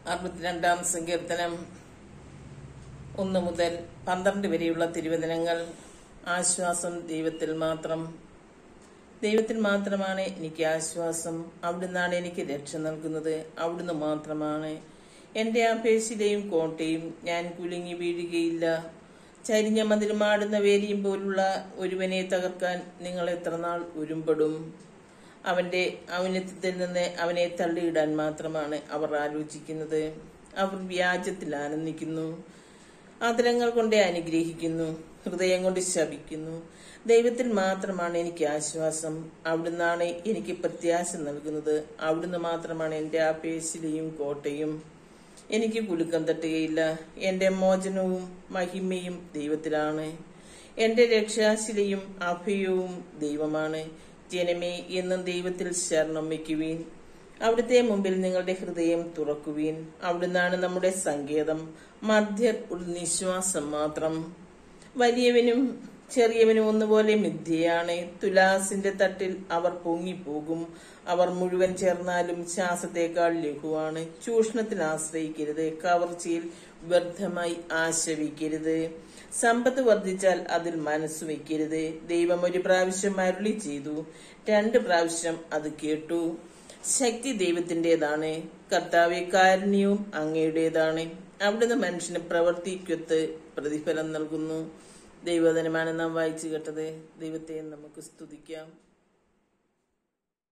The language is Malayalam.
62 സങ്കീർത്തനം 1 മുതൽ 12 വരെയുള്ള തിരുവചനങ്ങൾ. ആശ്വാസം ദൈവത്തിൽ മാത്രം. ദൈവത്തിൽ മാത്രമാണ് എനിക്ക് ആശ്വാസം. അവിടുന്നാണ് എനിക്ക് രക്ഷ നൽകുന്നത്. അവിടുന്ന് മാത്രമാണ് എന്റെ അപേക്ഷയിലെയും കോട്ടയും. ഞാൻ കുലുങ്ങി വീഴുകയില്ല. ചരിഞ്ഞ മതിലുമാടുന്ന വേലിയും പോലുള്ള ഒരുവനെ തകർക്കാൻ നിങ്ങൾ എത്ര നാൾ ഉരുമ്പെടും? അവന്റെ ഔന്നത്യത്തിൽ നിന്ന് അവനെ തള്ളിയിടാൻ മാത്രമാണ് അവർ ആലോചിക്കുന്നത്. അവർ വ്യാജത്തിൽ ആനന്ദിക്കുന്നു, ആദരങ്ങൾ കൊണ്ട് അനുഗ്രഹിക്കുന്നു, ഹൃദയം കൊണ്ട് ശപിക്കുന്നു. ദൈവത്തിൽ മാത്രമാണ് എനിക്ക് ആശ്വാസം. അവിടുന്നാണ് എനിക്ക് പ്രത്യാശ നൽകുന്നത്. അവിടുന്ന് മാത്രമാണ് എന്റെ അപേക്ഷയിലെയും കോട്ടയും. എനിക്ക് കുലുക്കം തട്ടുകയില്ല. എന്റെ മോചനവും മഹിമയും ദൈവത്തിലാണ്. എന്റെ രക്ഷാശിലയും അഭയവും ദൈവമാണ്. ജനമേ, എന്നും ദൈവത്തിൽ ശരണം വയ്ക്കുവീൻ. അവിടുത്തെ മുമ്പിൽ നിങ്ങളുടെ ഹൃദയം തുറക്കുവീൻ. അവിടുന്നാണ് നമ്മുടെ സങ്കേതം. മർദ്ധ്യർ ഒരു നിശ്വാസം മാത്രം. വലിയവനും ചെറിയവനും ഒന്നുപോലെ മിഥ്യയാണ്. തുലാസിന്റെ തട്ടിൽ അവർ പൊങ്ങിപ്പോകും. അവർ മുഴുവൻ ചേർന്നാലും ശ്വാസത്തേക്കാൾ ലഘുവാണ്. ചൂഷണത്തിൽ ആശ്രയിക്കരുത്. കവർച്ചയിൽ വ്യർത്ഥമായി ആശ വയ്ക്കരുത്. സമ്പത്ത് വർദ്ധിച്ചാൽ അതിൽ മനസ്സ് വയ്ക്കരുത്. ദൈവം ഒരു പ്രാവശ്യം അരുളി ചെയ്തു, 2 പ്രാവശ്യം അത് കേട്ടു. ശക്തി ദൈവത്തിന്റേതാണ്. കർത്താവെ, കാരുണ്യവും അങ്ങയുടേതാണ്. അവിടുന്ന് മനുഷ്യന് പ്രവൃത്തിക്കൊത്ത് പ്രതിഫലം നൽകുന്നു. ദൈവവചനമാണ് നാം വായിച്ചു കേട്ടത്. ദൈവത്തെ നമുക്ക് സ്തുതിക്കാം.